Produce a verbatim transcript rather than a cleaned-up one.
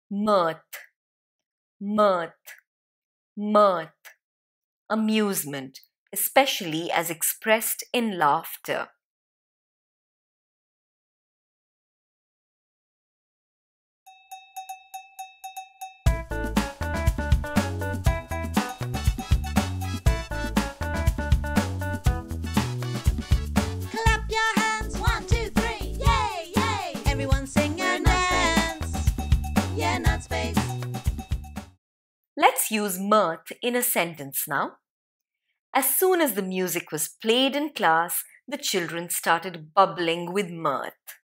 mirth, mirth, mirth, amusement, especially as expressed in laughter. Clap your hands, one, two, three, yay, yay! Everyone sing and dance. Yeah, NutSpace. Let's use mirth in a sentence now. As soon as the music was played in class, the children started bubbling with mirth.